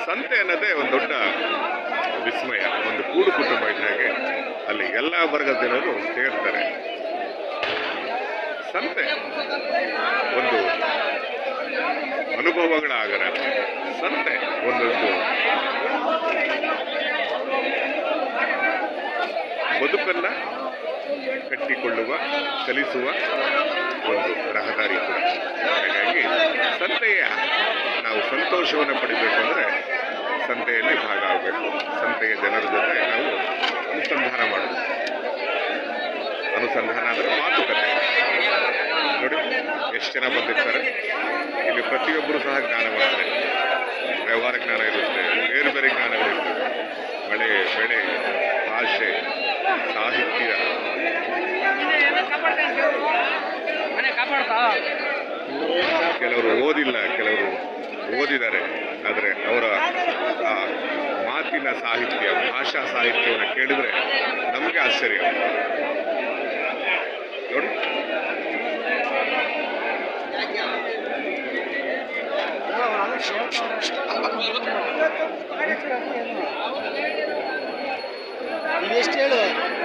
ಸಂತೆ ಅನ್ನೋದೇ ಒಂದು ದೊಡ್ಡ ವಿಸ್ಮಯ, ಒಂದು ಕೂಡು ಕುಟುಂಬ ಇದ್ದಾಗೆ. ಅಲ್ಲಿ ಎಲ್ಲ ವರ್ಗದ ಜನರು ಸೇರ್ತಾರೆ. ಸಂತೆ ಒಂದು ಅನುಭವಗಳ ಆಗರ. ಸಂತೆ ಒಂದೊಂದು ಬದುಕನ್ನ ಕಟ್ಟಿಕೊಳ್ಳುವ, ಕಲಿಸುವ ಒಂದು ರಹದಾರಿ ಕೂಡ. ಹಾಗಾಗಿ ಸಂತೆಯ ನಾವು ಸಂತೋಷವನ್ನು ಪಡಿಬೇಕು ಅಂದರೆ ಸಂತೆಯಲ್ಲಿ ಭಾಗ ಆಗಬೇಕು. ಸಂತೆಯ ಜನರ ಜೊತೆ ನಾವು ಅನುಸಂಧಾನ ಮಾಡಬೇಕು. ಅನುಸಂಧಾನ ಅಂದರೆ ಮಾತುಕತೆ. ನೋಡಿ ಎಷ್ಟು ಜನ ಬಂದಿರ್ತಾರೆ. ಇಲ್ಲಿ ಪ್ರತಿಯೊಬ್ಬರು ಸಹ ಜ್ಞಾನವಂತರೆ. ವ್ಯವಹಾರ ಜ್ಞಾನ ಇರುತ್ತೆ, ಬೇರೆ ಬೇರೆ ಜ್ಞಾನಗಳಿರ್ತವೆ. ಮಳೆ, ಬೆಳೆ, ಭಾಷೆ, ಸಾಹಿತ್ಯ. ಕೆಲವರು ಓದಿಲ್ಲ, ಕೆಲವರು ಓದಿದ್ದಾರೆ. ಆದರೆ ಅವರ ಮಾತಿನ ಸಾಹಿತ್ಯ, ಭಾಷಾ ಸಾಹಿತ್ಯವನ್ನು ಕೇಳಿದರೆ ನಮಗೆ ಆಶ್ಚರ್ಯ. ನೋಡಿ ಎಷ್ಟು ಹೇಳು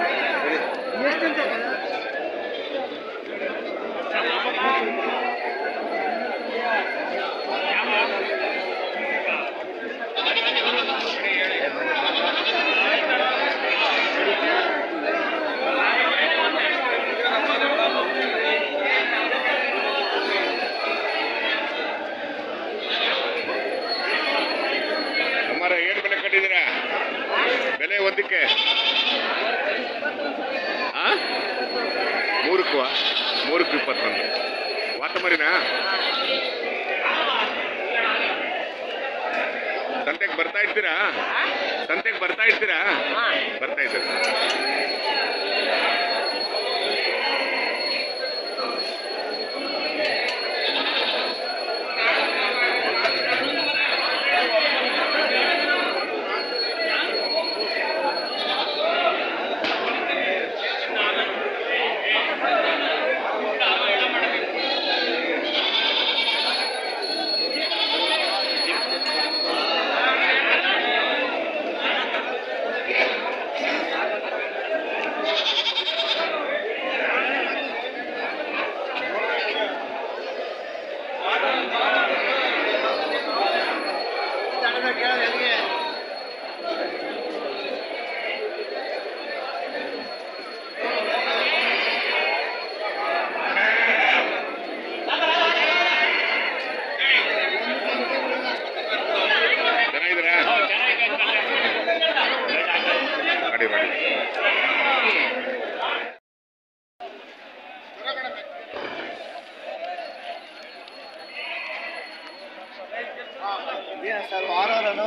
ಬೆಲೆ ಒಂದಕ್ಕೆ 3ಕ್ಕೆ 21 ವಾತ ಮರಿನಾ. ಸಂತೆಗೆ ಬರ್ತಾ ಇರ್ತೀರಾ? ಸಂತೆಗೆ ಬರ್ತಾ ಇರ್ತೀರಾ? ಬರ್ತಾ ಇದ್ದಾರೆ. ಸರ್ ವಾರನು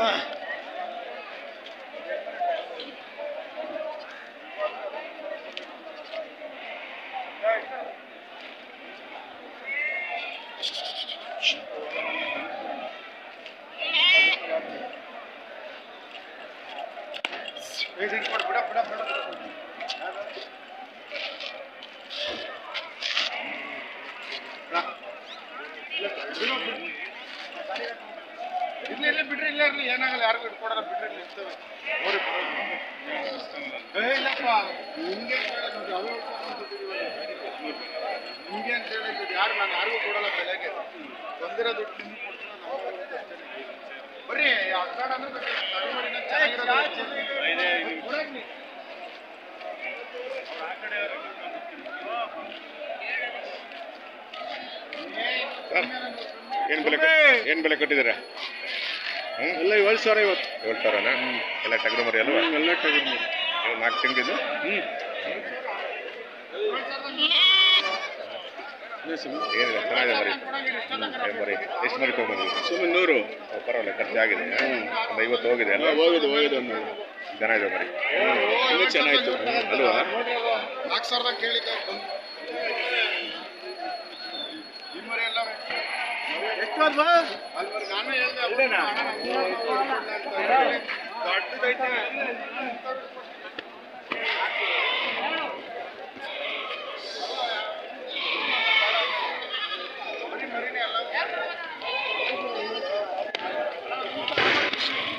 ಬಿಡ್ರಿ ಇಲ್ಲ ಇರ್ಲಿ, ಏನಾಗಲ್ಲ, ಯಾರಿಗೂ ಇಟ್ಕೊಡಲ್ಲ, ಬಿಡ್ರಿ ಇಲ್ಲಿ ಇರ್ತವೆ. ಇಲ್ಲಪ್ಪ ನಿಮ್ಗೆ ನಿಮ್ಗೆ ಅಂತ ಹೇಳಿದ್ದು ಯಾರು, ನಾನು ಯಾರಿಗೂ ಕೊಡಲ್ಲ ಬೆಲೆಗೆ. ಬಂದಿರೋ ದುಡ್ಡು ನಿಮ್ಗೆ ಕೊಡ್ತೀನಿ, ಬರ್ರಿ. ಅಖಾಡ ಅಂದ್ರೆ ಏನ್ ಬೆಲೆ ಕಟ್ಟಿದ್ದೀರಾ? ಎಲ್ಲ 7,050. 7,000ನಾ? ಎಲ್ಲ ಟಗರು ಮರಿ ಅಲ್ವಾ? ಎಲ್ಲ ಟಗರು ಮರಿ. 4 ತಿಂಗಳಿದ್ದು. ಏನಿಲ್ಲ, ಚೆನ್ನಾಗಿದೆ ಮರಿ. ಮರಿ ಎಷ್ಟು ಮರಿ ತೊಗೊಂಡ್ಬಂದಿದ್ದೀವಿ? ಸುಮ್ಮನೆ 100. ಪರವಾಗಿಲ್ಲ, ಖರ್ಚಾಗಿದೆ. ಒಂದು 50 ಹೋಗಿದೆ ಅಲ್ಲ? ಹೋಗಿದೆ ಒಂದು ಚೆನ್ನಾಗಿದೆ ಮರಿ. ಇನ್ನೂ ಚೆನ್ನಾಗಿತ್ತು ಅಲ್ವಾ? 4,000 ಕೇಳಿ ಈ ಮರಿ ಎಲ್ಲ ಎಷ್ಟು ಅಲ್ವಾ? ಅಲ್ಲಿ ನಾನು ಹೇಳಿದೆ ದೊಡ್ಡದೈತೆ. ಮರಿನೇ ಅಲ್ಲ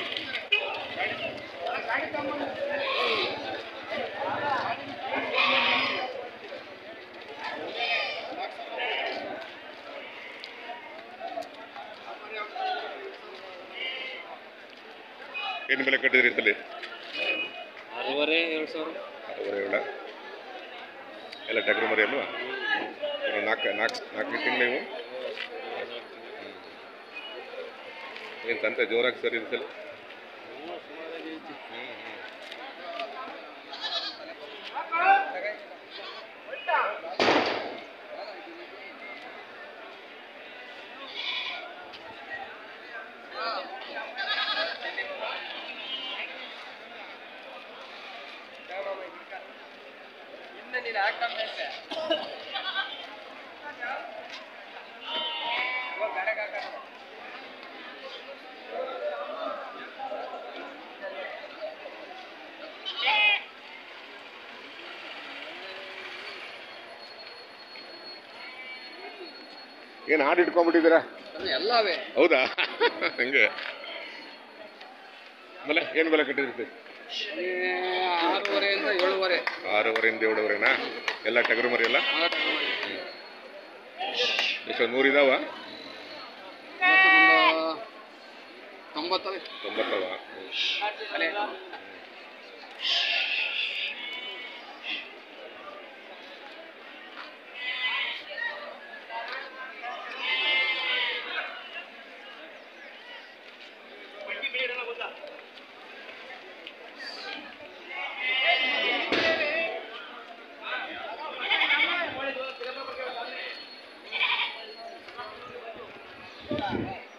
ಏನು ಬೆಲೆ ಕಟ್ಟಿದ್ರಿ ಈ ಸಲ? 6,500 6,500 ಏಳ ಎಲ್ಲ ಟಗರು ಮರಿ ಅಲ್ವಾ? ನಾಲ್ಕು ತಿಂಗಳು ನೀವು ಏನು ಸಂತೆ ಜೋರಾಗಿ ಸರ್ ಇದು ಸಲ? ಏನು ಹಾಡು ಇಟ್ಕೊಂಡ್ಬಿಟ್ಟಿದ್ದೀರಾ? ಎಲ್ಲವೇ ಹೌದಾ? ಹಂಗೆ ಆಮೇಲೆ ಏನು ಬೆಲೆ ಕಟ್ಟಿದ್ರಿ? 6,500 ಇಂದ 7,500. 6,500 ಇಂದ 7,500ನಾ? ಎಲ್ಲ ಟಗರು ಮರಿ ಎಲ್ಲ ಎಷ್ಟು 100 ಇದಾವ? 90. 90 Yeah.